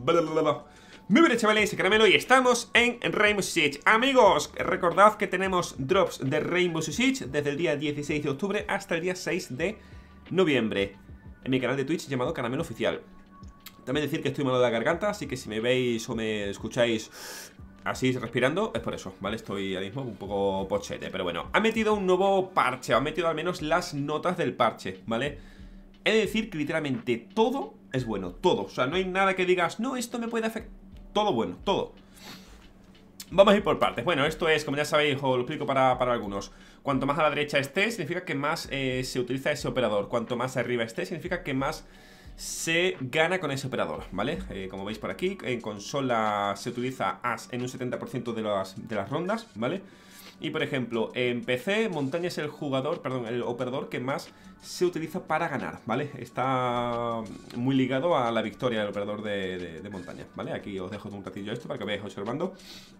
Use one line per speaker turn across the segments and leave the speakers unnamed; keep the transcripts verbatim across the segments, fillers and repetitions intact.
bla, bla, bla. Muy bien, chavales, Caramelo, y estamos en Rainbow Six. Amigos, recordad que tenemos drops de Rainbow Six desde el día dieciséis de octubre hasta el día seis de noviembre en mi canal de Twitch llamado Caramelo Oficial. También decir que estoy malo de la garganta, así que si me veis o me escucháis así respirando, es por eso, ¿vale? Estoy ahora mismo un poco pochete, pero bueno. Ha metido un nuevo parche, ha metido al menos las notas del parche, ¿vale? He de decir que literalmente todo es bueno, todo. O sea, no hay nada que digas, no, esto me puede afectar. Todo bueno, todo. Vamos a ir por partes. Bueno, esto es, como ya sabéis, os lo explico para, para algunos. Cuanto más a la derecha esté, significa que más eh, se utiliza ese operador. Cuanto más arriba esté, significa que más se gana con ese operador, ¿vale? Eh, como veis por aquí, en consola se utiliza As en un setenta por ciento de las, de las rondas, ¿vale? Y por ejemplo, en P C, montaña es el jugador, perdón, el operador que más se utiliza para ganar, ¿vale? Está muy ligado a la victoria del operador de, de, de montaña, ¿vale? Aquí os dejo un ratillo esto para que veáis observando.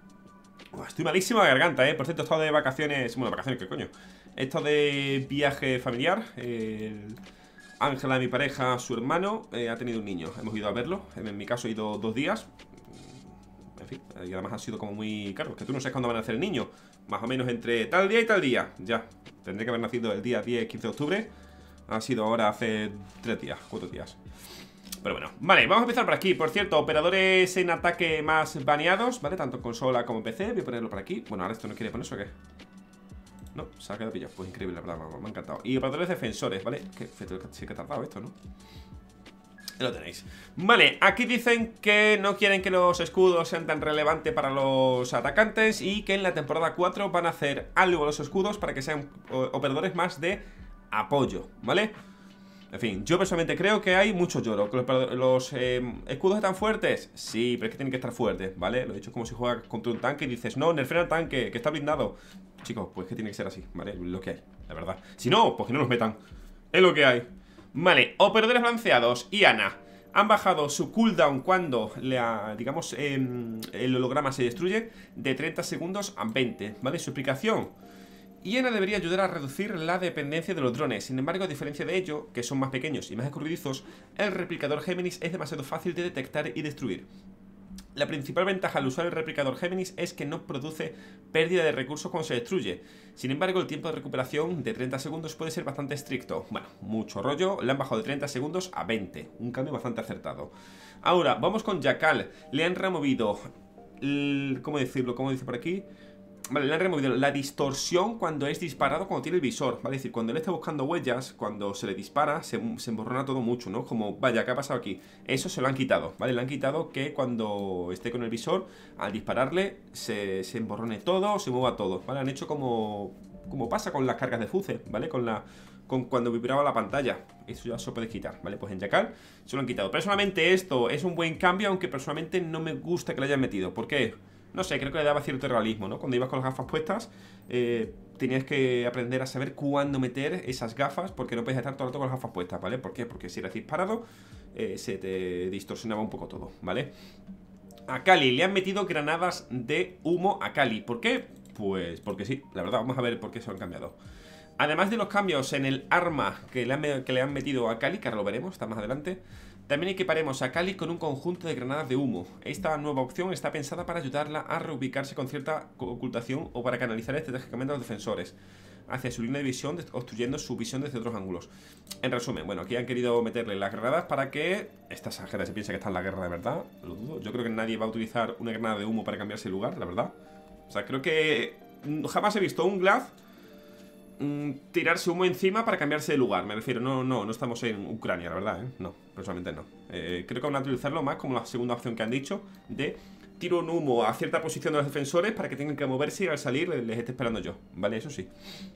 Uf, estoy malísimo de garganta, ¿eh? Por cierto, he estado de vacaciones, bueno, vacaciones, ¿qué coño? He estado de viaje familiar, el... Ángela, mi pareja, su hermano, eh, ha tenido un niño. Hemos ido a verlo. En mi caso he ido dos días. En fin, y además ha sido como muy... Claro, que tú no sabes cuándo va a nacer el niño. Más o menos entre tal día y tal día. Ya, tendría que haber nacido el día diez, quince de octubre. Ha sido ahora hace tres días, cuatro días. Pero bueno, vale, vamos a empezar por aquí. Por cierto, operadores en ataque más baneados, ¿vale? Tanto en consola como en P C. Voy a ponerlo por aquí. Bueno, ahora esto no quiere ponerse, ¿o qué? No, se ha quedado pillado. Pues increíble, la verdad, me ha encantado. Y operadores defensores, ¿vale? Que sí que ha tardado esto, ¿no? Ya lo tenéis. Vale, aquí dicen que no quieren que los escudos sean tan relevantes para los atacantes y que en la temporada cuatro van a hacer algo a los escudos para que sean operadores más de apoyo, ¿vale? En fin, yo personalmente creo que hay mucho lloro. ¿Los, los eh, escudos están fuertes? Sí, pero es que tienen que estar fuertes, ¿vale? Lo he dicho como si juegas contra un tanque y dices, no, nerfea el tanque, que está blindado. Chicos, pues que tiene que ser así, ¿vale? Lo que hay, la verdad. Si no, pues que no los metan. Es lo que hay. Vale, operadores balanceados y Ana han bajado su cooldown cuando, la, digamos, eh, el holograma se destruye de treinta segundos a veinte, ¿vale? Su explicación: Iana debería ayudar a reducir la dependencia de los drones. Sin embargo, a diferencia de ello, que son más pequeños y más escurridizos, el replicador Géminis es demasiado fácil de detectar y destruir. La principal ventaja al usar el replicador Géminis es que no produce pérdida de recursos cuando se destruye. Sin embargo, el tiempo de recuperación de treinta segundos puede ser bastante estricto. Bueno, mucho rollo. Le han bajado de treinta segundos a veinte. Un cambio bastante acertado. Ahora, vamos con Jackal. Le han removido... El, ¿Cómo decirlo? ¿Cómo dice por aquí? Vale, le han removido la distorsión cuando es disparado, cuando tiene el visor, ¿vale? Es decir, cuando él está buscando huellas, cuando se le dispara, se, se emborrona todo mucho, ¿no? Como, vaya, ¿qué ha pasado aquí? Eso se lo han quitado, ¿vale? Le han quitado que cuando esté con el visor, al dispararle, se, se emborrone todo, se mueva todo, ¿vale? Han hecho como, como pasa con las cargas de Fuse, ¿vale? Con la... Con cuando vibraba la pantalla. Eso ya se lo puedes quitar, ¿vale? Pues en Jackal se lo han quitado. Personalmente esto es un buen cambio, aunque personalmente no me gusta que lo hayan metido. ¿Por qué? No sé, creo que le daba cierto realismo, ¿no? Cuando ibas con las gafas puestas, eh, tenías que aprender a saber cuándo meter esas gafas, porque no puedes estar todo el rato con las gafas puestas, ¿vale? ¿Por qué? Porque si eres disparado, eh, se te distorsionaba un poco todo, ¿vale? A Kali le han metido granadas de humo a Kali. ¿Por qué? Pues porque sí, la verdad, vamos a ver por qué se lo han cambiado. Además de los cambios en el arma que le han, que le han metido a Kali, que ahora lo veremos, está más adelante, también equiparemos a Kali con un conjunto de granadas de humo. Esta nueva opción está pensada para ayudarla a reubicarse con cierta ocultación o para canalizar estratégicamente a los defensores hacia su línea de visión, obstruyendo su visión desde otros ángulos. En resumen, bueno, aquí han querido meterle las granadas para que... Esta exagera, se piensa que está en la guerra de verdad, lo dudo. Yo creo que nadie va a utilizar una granada de humo para cambiarse de lugar, la verdad. O sea, creo que jamás he visto un Glaz tirarse humo encima para cambiarse de lugar. Me refiero, no, no, no estamos en Ucrania, la verdad, ¿eh? No, personalmente no. eh, Creo que van a utilizarlo más como la segunda opción que han dicho, de tiro un humo a cierta posición de los defensores para que tengan que moverse y al salir les esté esperando yo, ¿vale? Eso sí.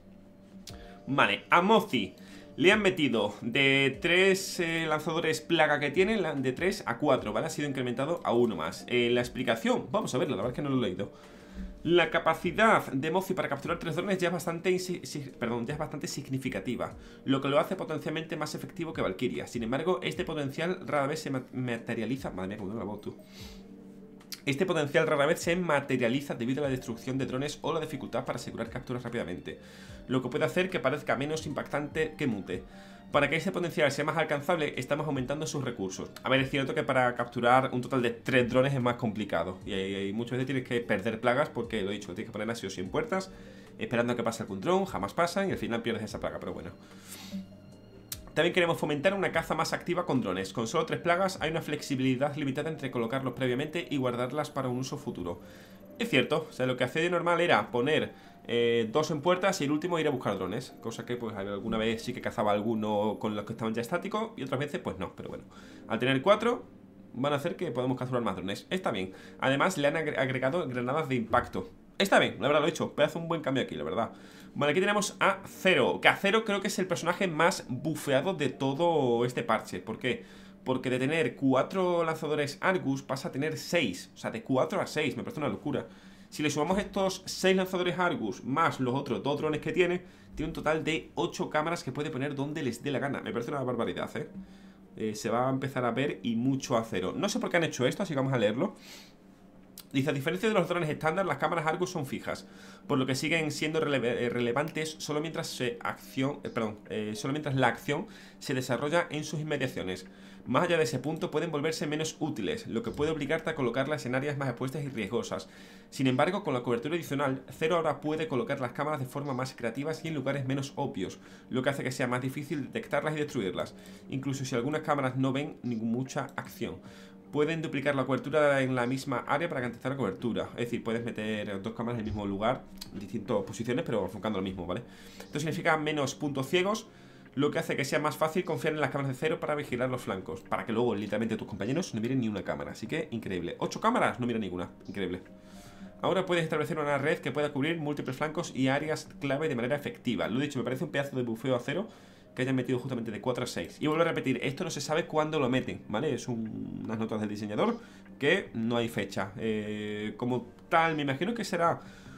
Vale, a Mozi le han metido de tres eh, lanzadores plaga que tienen, de tres a cuatro, ¿vale? Ha sido incrementado a uno más. eh, La explicación, vamos a verla, la verdad es que no lo he leído. La capacidad de Mozi para capturar tres drones ya es bastante, perdón, ya es bastante significativa, lo que lo hace potencialmente más efectivo que Valkyria. Sin embargo, este potencial rara vez se materializa. Madre mía, cómo tengo la voz, tú. Este potencial rara vez se materializa debido a la destrucción de drones o la dificultad para asegurar capturas rápidamente, lo que puede hacer que parezca menos impactante que mute. Para que este potencial sea más alcanzable, estamos aumentando sus recursos. A ver, es cierto que para capturar un total de tres drones es más complicado, y, y, y muchas veces tienes que perder plagas porque, lo he dicho, tienes que poner así o sin puertas, esperando a que pase algún dron, jamás pasan y al final pierdes esa plaga, pero bueno. También queremos fomentar una caza más activa con drones. Con solo tres plagas hay una flexibilidad limitada entre colocarlos previamente y guardarlas para un uso futuro. Es cierto, o sea, lo que hacía de normal era poner eh, dos en puertas y el último ir a buscar drones. Cosa que pues alguna vez sí que cazaba alguno con los que estaban ya estáticos y otras veces pues no, pero bueno. Al tener cuatro van a hacer que podamos capturar más drones. Está bien. Además le han agregado granadas de impacto. Está bien, la verdad lo he hecho. Puede hacer un buen cambio aquí, la verdad. Vale, aquí tenemos a Zero. Que a Zero creo que es el personaje más bufeado de todo este parche. ¿Por qué? Porque de tener cuatro lanzadores Argus pasa a tener seis. O sea, de cuatro a seis, me parece una locura. Si le sumamos estos seis lanzadores Argus más los otros dos drones que tiene, tiene un total de ocho cámaras que puede poner donde les dé la gana. Me parece una barbaridad, ¿eh? eh se va a empezar a ver y mucho a Zero. No sé por qué han hecho esto, así que vamos a leerlo. Dice, a diferencia de los drones estándar, las cámaras Argus son fijas, por lo que siguen siendo rele relevantes solo mientras, se acción, eh, perdón, eh, solo mientras la acción se desarrolla en sus inmediaciones. Más allá de ese punto pueden volverse menos útiles, lo que puede obligarte a colocarlas en áreas más expuestas y riesgosas. Sin embargo, con la cobertura adicional, Zero ahora puede colocar las cámaras de forma más creativas y en lugares menos obvios, lo que hace que sea más difícil detectarlas y destruirlas, incluso si algunas cámaras no ven mucha acción. Pueden duplicar la cobertura en la misma área para garantizar la cobertura. Es decir, puedes meter dos cámaras en el mismo lugar, en distintas posiciones, pero enfocando lo mismo, ¿vale? Esto significa menos puntos ciegos, lo que hace que sea más fácil confiar en las cámaras de Zero para vigilar los flancos, para que luego, literalmente, tus compañeros no miren ni una cámara. Así que, increíble. ¿Ocho cámaras? No miran ninguna. Increíble. Ahora puedes establecer una red que pueda cubrir múltiples flancos y áreas clave de manera efectiva. Lo he dicho, me parece un pedazo de bufeo a Zero que hayan metido justamente de cuatro a seis. Y vuelvo a repetir, esto no se sabe cuándo lo meten, ¿vale? Es un, unas notas del diseñador que no hay fecha. Eh, como tal, me imagino que será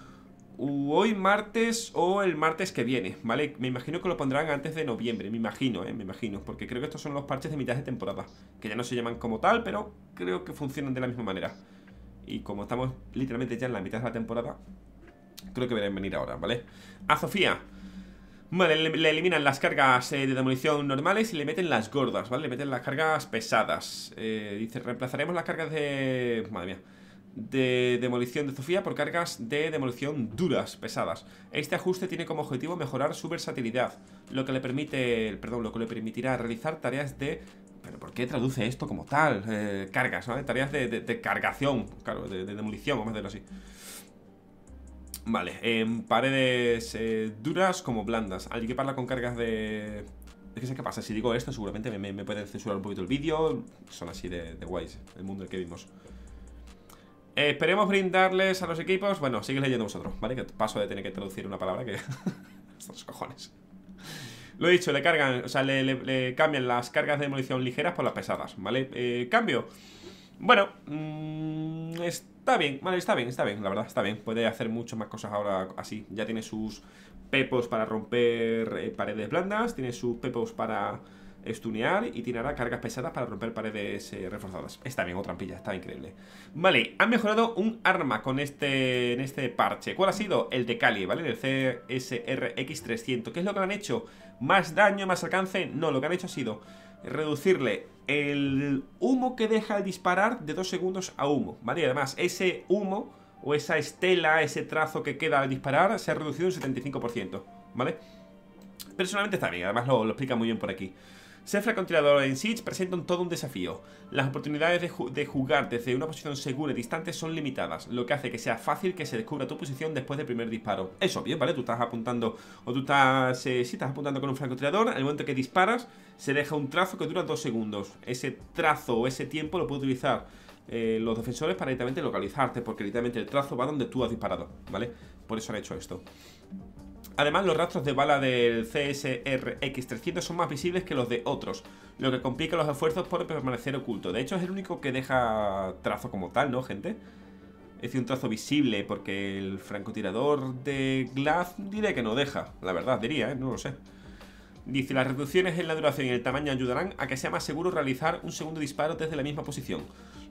hoy martes o el martes que viene, ¿vale? Me imagino que lo pondrán antes de noviembre, me imagino, ¿eh? Me imagino, porque creo que estos son los parches de mitad de temporada, que ya no se llaman como tal, pero creo que funcionan de la misma manera. Y como estamos literalmente ya en la mitad de la temporada, creo que verán venir ahora, ¿vale? A Zofía. Vale, le, le eliminan las cargas eh, de demolición normales y le meten las gordas, ¿vale? Le meten las cargas pesadas. eh, Dice, reemplazaremos las cargas de... Madre mía. De demolición de Zofía por cargas de demolición duras, pesadas. Este ajuste tiene como objetivo mejorar su versatilidad, lo que le permite, perdón, lo que le permitirá realizar tareas de... ¿Pero por qué traduce esto como tal? Eh, cargas, ¿vale? Tareas de, de, de cargación, claro, de, de demolición, vamos a decirlo así. Vale, en paredes eh, duras como blandas. Al equiparla con cargas de... Es que sé qué pasa, si digo esto seguramente me, me, me pueden censurar un poquito el vídeo. Son así de, de guays, el mundo en el que vivimos. eh, Esperemos brindarles a los equipos... Bueno, sigue leyendo vosotros, ¿vale? Que paso de tener que traducir una palabra que... Estos cojones. Lo he dicho, le cargan, o sea, le, le, le cambian las cargas de demolición ligeras por las pesadas, ¿vale? Eh, cambio. Bueno, mmm, está bien, vale, está bien, está bien, la verdad, está bien. Puede hacer muchas más cosas ahora así. Ya tiene sus pepos para romper eh, paredes blandas, tiene sus pepos para stunear y tiene ahora cargas pesadas para romper paredes eh, reforzadas. Está bien, otra trampilla, está increíble. Vale, han mejorado un arma con este, en este parche. ¿Cuál ha sido? El de Kali, ¿vale? El C S R X trescientos. ¿Qué es lo que le han hecho? ¿Más daño, más alcance? No, lo que han hecho ha sido reducirle el humo que deja al disparar de dos segundos a humo, ¿vale? Y además ese humo o esa estela, ese trazo que queda al disparar se ha reducido un setenta y cinco por ciento, ¿vale? Personalmente está bien, además lo, lo explica muy bien por aquí. Ser francotirador en Siege presentan todo un desafío. Las oportunidades de, ju de jugar desde una posición segura y distante son limitadas, lo que hace que sea fácil que se descubra tu posición después del primer disparo. Es obvio, ¿vale? Tú estás apuntando, o tú estás, eh, sí, estás apuntando con un francotirador, en el momento que disparas, se deja un trazo que dura dos segundos. Ese trazo o ese tiempo lo puede utilizar eh, los defensores para directamente localizarte, porque literalmente el trazo va donde tú has disparado, ¿vale? Por eso han hecho esto. Además, los rastros de bala del C S R X trescientos son más visibles que los de otros, lo que complica los esfuerzos por permanecer oculto. De hecho, es el único que deja trazo como tal, ¿no, gente? Es decir, un trazo visible, porque el francotirador de Glaz diré que no deja. La verdad, diría, ¿eh? No lo sé. Dice, las reducciones en la duración y el tamaño ayudarán a que sea más seguro realizar un segundo disparo desde la misma posición.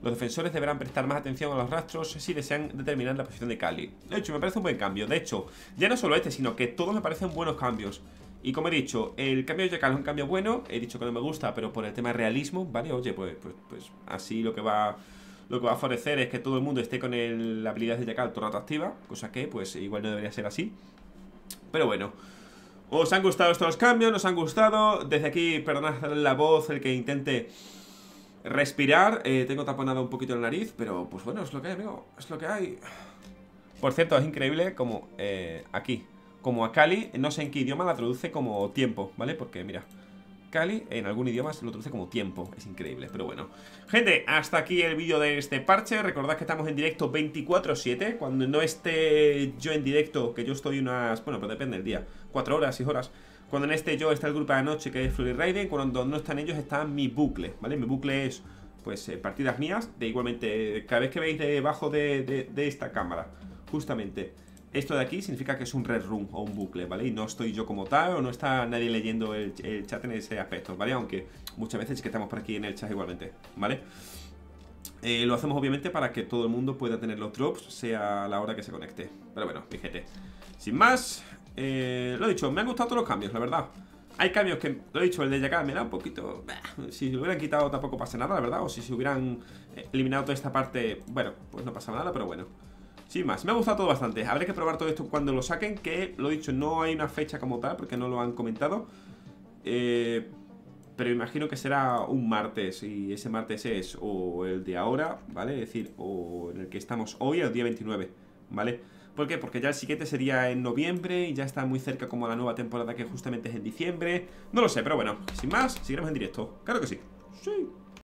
Los defensores deberán prestar más atención a los rastros si desean determinar la posición de Kali. De hecho, me parece un buen cambio. De hecho, ya no solo este, sino que todos me parecen buenos cambios. Y como he dicho, el cambio de Jackal es un cambio bueno. He dicho que no me gusta, pero por el tema de realismo, ¿vale? Oye, pues, pues, pues así lo que va Lo que va a favorecer es que todo el mundo esté con el, la habilidad de Jackal todo el rato activa. Cosa que, pues, igual no debería ser así. Pero bueno, ¿os han gustado estos cambios? ¿Nos han gustado? Desde aquí, perdonad la voz, el que intente respirar. eh, Tengo taponado un poquito la nariz, pero pues bueno, es lo que hay, amigo. Es lo que hay. Por cierto, es increíble como eh, aquí, como a Kali, no sé en qué idioma la traduce como tiempo, ¿vale? Porque mira, Kali en algún idioma se lo traduce como tiempo. Es increíble, pero bueno. Gente, hasta aquí el vídeo de este parche. Recordad que estamos en directo veinticuatro siete. Cuando no esté yo en directo, que yo estoy unas... Bueno, pero depende del día, cuatro horas, seis horas. Cuando en este yo está el grupo de anoche, que es Flurry Raiden. Cuando no están ellos está mi bucle, ¿vale? Mi bucle es, pues, eh, partidas mías. De igualmente, cada vez que veis debajo de, de, de esta cámara, justamente esto de aquí significa que es un red room o un bucle, ¿vale? Y no estoy yo como tal, o no está nadie leyendo el, el chat en ese aspecto, ¿vale? Aunque muchas veces sí que estamos por aquí en el chat igualmente, ¿vale? Eh, lo hacemos obviamente para que todo el mundo pueda tener los drops, sea la hora que se conecte. Pero bueno, fíjate. Sin más, eh, lo he dicho, me han gustado todos los cambios, la verdad. Hay cambios que, lo he dicho, el de Jackal me da un poquito... Bah, si lo hubieran quitado tampoco pasa nada, la verdad. O si se hubieran eliminado toda esta parte, bueno, pues no pasa nada, pero bueno. Sin más, me ha gustado todo bastante. Habré que probar todo esto cuando lo saquen, que, lo he dicho, no hay una fecha como tal, porque no lo han comentado. Eh... Pero imagino que será un martes. Y ese martes es o el de ahora, ¿vale? Es decir, o en el que estamos hoy, el día veintinueve, ¿vale? ¿Por qué? Porque ya el siguiente sería en noviembre. Y ya está muy cerca como la nueva temporada, que justamente es en diciembre. No lo sé, pero bueno, sin más, seguiremos en directo. Claro que sí. Sí.